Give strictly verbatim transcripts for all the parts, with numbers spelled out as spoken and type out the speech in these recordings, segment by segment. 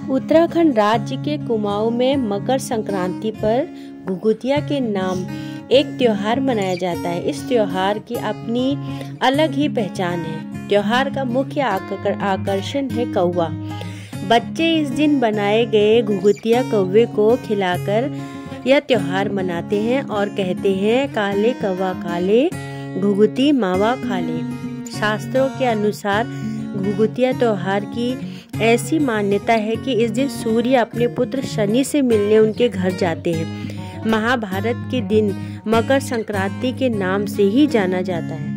उत्तराखंड राज्य के कुमाऊं में मकर संक्रांति पर घुघुतिया के नाम एक त्योहार मनाया जाता है। इस त्योहार की अपनी अलग ही पहचान है। त्योहार का मुख्य आकर्षण है कौवा। बच्चे इस दिन बनाए गए घुघुतिया कौवे को खिलाकर यह त्योहार मनाते हैं और कहते हैं, काले कौवा काले घुघुती मावा खाले। शास्त्रों के अनुसार घुघुतिया त्योहार की ऐसी मान्यता है कि इस दिन सूर्य अपने पुत्र शनि से मिलने उनके घर जाते हैं। महाभारत के दिन मकर संक्रांति के नाम से ही जाना जाता है।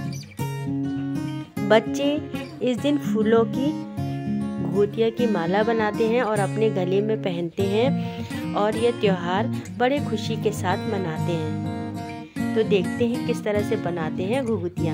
बच्चे इस दिन फूलों की घुघुतिया की माला बनाते हैं और अपने गले में पहनते हैं और यह त्योहार बड़े खुशी के साथ मनाते हैं। तो देखते हैं किस तरह से बनाते हैं घुघुतिया।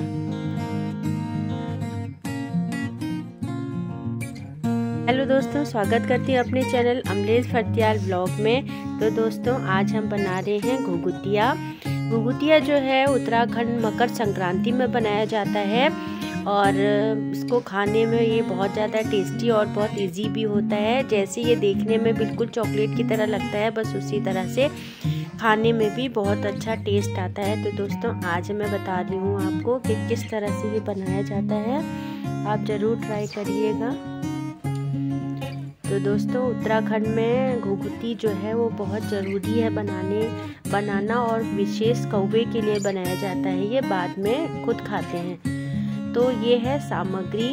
हेलो दोस्तों, स्वागत करती हूँ अपने चैनल अमलेश फर्त्याल ब्लॉग में। तो दोस्तों, आज हम बना रहे हैं घुघुतिया। घुघुतिया जो है उत्तराखंड मकर संक्रांति में बनाया जाता है और इसको खाने में ये बहुत ज़्यादा टेस्टी और बहुत इजी भी होता है। जैसे ये देखने में बिल्कुल चॉकलेट की तरह लगता है, बस उसी तरह से खाने में भी बहुत अच्छा टेस्ट आता है। तो दोस्तों, आज मैं बता रही हूँ आपको कि किस तरह से ये बनाया जाता है। आप ज़रूर ट्राई करिएगा। तो दोस्तों, उत्तराखंड में घुघुती जो है वो बहुत ज़रूरी है बनाने बनाना और विशेष कौवे के लिए बनाया जाता है। ये बाद में खुद खाते हैं। तो ये है सामग्री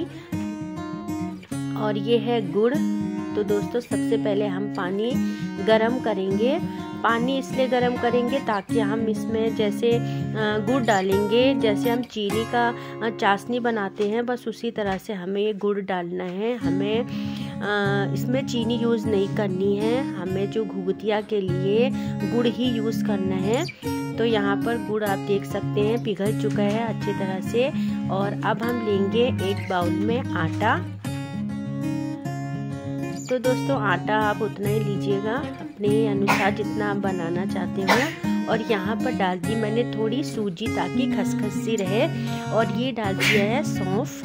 और ये है गुड़। तो दोस्तों, सबसे पहले हम पानी गरम करेंगे। पानी इसलिए गरम करेंगे ताकि हम इसमें जैसे गुड़ डालेंगे, जैसे हम चीनी का चाशनी बनाते हैं, बस उसी तरह से हमें ये गुड़ डालना है। हमें इसमें चीनी यूज़ नहीं करनी है। हमें जो घुघुतिया के लिए गुड़ ही यूज़ करना है। तो यहाँ पर गुड़ आप देख सकते हैं पिघल चुका है अच्छी तरह से। और अब हम लेंगे एक बाउल में आटा। तो दोस्तों, आटा आप उतना ही लीजिएगा अपने अनुसार जितना आप बनाना चाहते हो। और यहाँ पर डाल दी मैंने थोड़ी सूजी ताकि खसखसी रहे। और ये डाल दिया है सौंफ।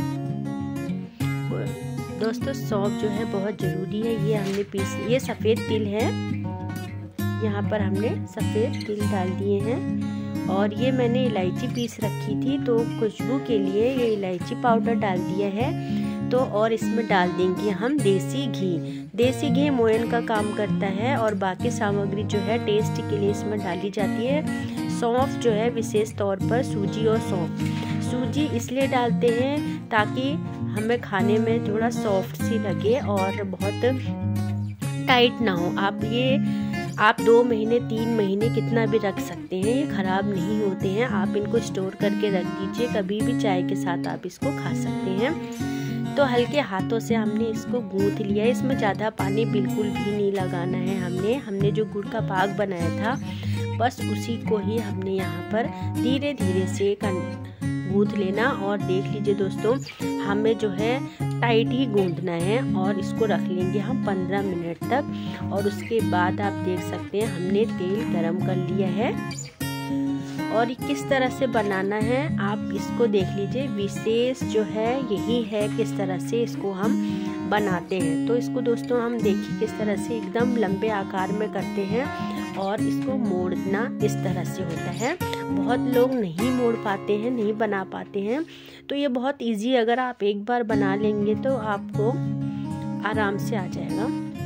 दोस्तों, सौंफ जो है बहुत ज़रूरी है। ये हमने पीस ये सफ़ेद तिल है, यहाँ पर हमने सफ़ेद तिल डाल दिए हैं। और ये मैंने इलायची पीस रखी थी, तो खुशबू के लिए ये इलायची पाउडर डाल दिया है। तो और इसमें डाल देंगे हम देसी घी। देसी घी मोयन का काम करता है और बाकी सामग्री जो है टेस्ट के लिए इसमें डाली जाती है। सौंफ जो है विशेष तौर पर सूजी और सौंफ। सूजी इसलिए डालते हैं ताकि हमें खाने में थोड़ा सॉफ्ट सी लगे और बहुत टाइट ना हो। आप ये आप दो महीने तीन महीने कितना भी रख सकते हैं, ये ख़राब नहीं होते हैं। आप इनको स्टोर करके रख दीजिए, कभी भी चाय के साथ आप इसको खा सकते हैं। तो हल्के हाथों से हमने इसको गूँथ लिया। इसमें ज़्यादा पानी बिल्कुल भी नहीं लगाना है। हमने हमने जो गुड़ का पाक बनाया था, बस उसी को ही हमने यहाँ पर धीरे धीरे से गूँथ लेना। और देख लीजिए दोस्तों, हमें जो है टाइट ही गूँथना है और इसको रख लेंगे हम पंद्रह मिनट तक। और उसके बाद आप देख सकते हैं हमने तेल गरम कर लिया है। और किस तरह से बनाना है आप इसको देख लीजिए। विशेष जो है यही है किस तरह से इसको हम बनाते हैं। तो इसको दोस्तों हम देखिए किस तरह से एकदम लंबे आकार में करते हैं और इसको मोड़ना इस तरह से होता है। बहुत लोग नहीं मोड़ पाते हैं, नहीं बना पाते हैं। तो ये बहुत इजी, अगर आप एक बार बना लेंगे तो आपको आराम से आ जाएगा।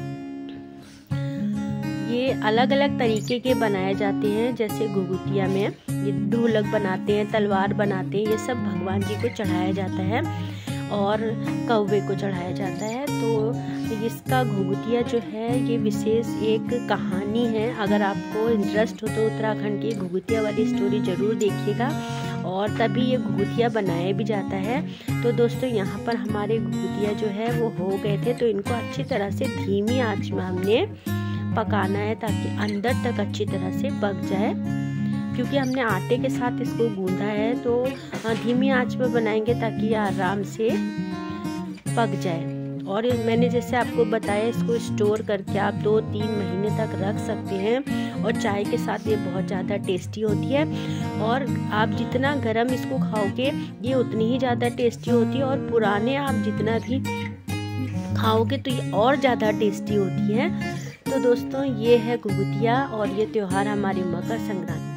ये अलग अलग तरीके के बनाए जाते हैं। जैसे घुघुतिया में ये ढोलक बनाते हैं, तलवार बनाते हैं, ये सब भगवान जी को चढ़ाया जाता है और कौवे को चढ़ाया जाता है। तो इसका घुघुतिया जो है ये विशेष एक कहानी है। अगर आपको इंटरेस्ट हो तो उत्तराखंड की घुघुतिया वाली स्टोरी ज़रूर देखिएगा और तभी ये घुघुतिया बनाया भी जाता है। तो दोस्तों, यहाँ पर हमारे घुघुतिया जो है वो हो गए थे। तो इनको अच्छी तरह से धीमी आंच में हमने पकाना है ताकि अंदर तक अच्छी तरह से पक जाए। क्योंकि हमने आटे के साथ इसको गूंदा है, तो धीमी आंच पर बनाएंगे ताकि ये आराम से पक जाए। और मैंने जैसे आपको बताया, इसको स्टोर करके आप दो तीन महीने तक रख सकते हैं और चाय के साथ ये बहुत ज़्यादा टेस्टी होती है। और आप जितना गरम इसको खाओगे ये उतनी ही ज़्यादा टेस्टी होती है। और पुराने आप जितना भी खाओगे तो ये और ज़्यादा टेस्टी होती है। तो दोस्तों ये है घुघुतिया और ये त्यौहार हमारी मकर संक्रांति